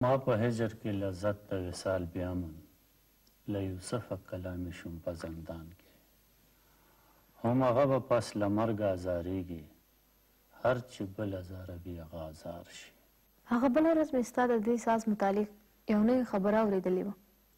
ما په هجر کې لذت د وصال بیامن له یوسفه کلامې شوم په زندان کې هم هغه به پس له مرګه ازارېږي هر چې بله زاره وي هغه ازار شي. هغه بله ورځ مې ستا د دې ساز متعلق یو نوې خبره اورېدلې وه.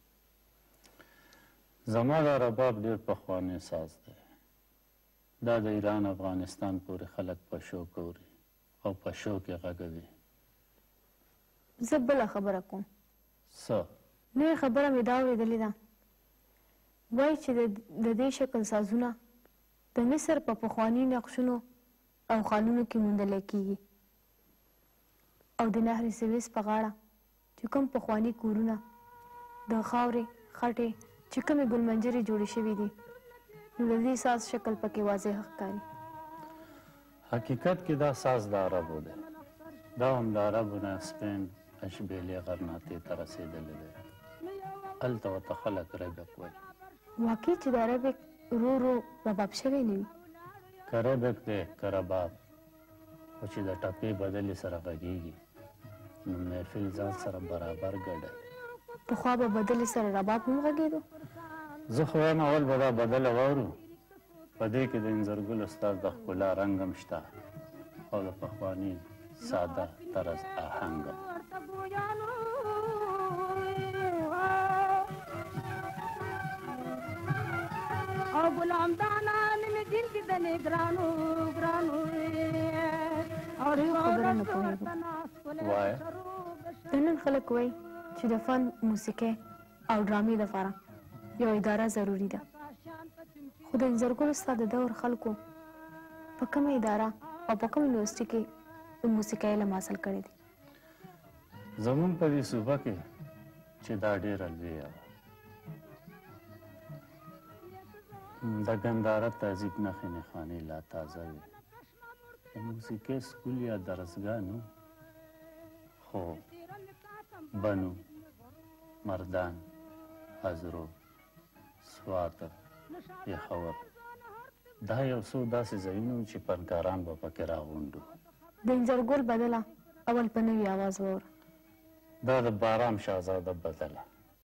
زما دا رباب ډېر پخوانی ساز دی. دا د ایران افغانستان پورې خلک په شوق اوري او په شوق یې غږوي. زه بله خبره کوم. څه؟ نوې خبره مې دا اورېدلې ده وایي چې د دې شکل سازونه د مصر په پخواني نقشونو او خانونو کې موندلی کیږي او د نهر سویس په غاړه چې کوم پخواني کورونه د خاورې خټې چې کومې ګلمنجرې جوړې شوي دي نو د دې ساز شکل پکې واضح ښکاري. حقیقت کې دا ساز د عربو دی. دا هم د عربو نه سپین اشبیلې غرناطې ته رسېدلی دی. هلته ورته خلک ربق وایي. واقع چې د ربق ورو ورو رباب شوی نه وي. که ربق دی که رباب خو چې د ټپې بدلې سره غږېږي نو محفل ځان سره برابر ګډوي. پخوا به بدلې سره رباب هم غږېدو. زه خو وایم اول به دا بدله واورو په دې کې د انځرګل استاد د ښکلا رنګ هم شته او د پخواني ساده طرز آهنګ هم. او غلام دانا نن دین کې د نگرانو ګرانو او خبره نه پوهېږم. وایه د نن خلک وایي چې د فن موسیقۍ او ډرامې دپاره یو اداره ضروري ده خو د انځرګل استاد د دور خلکو په کومه اداره او په کوم یونیورسټي کې د موسیقۍ علم حاصل کړی دی. زمونږ په دې صوبه کې چې دا ډېره لویه وه د ګنداره تهذیب نښې نښانې لا تازه وې. د موسیقۍ سکول یا درسګاه نه خو بنو مردان حضرو سوات پېښور دا یو څو داسې ځایونه وو چې فنکاران به پکې راغونډ وو. د انځرګل بدله اول په نوي اواز واوره. دا د بارام شهزاده بدله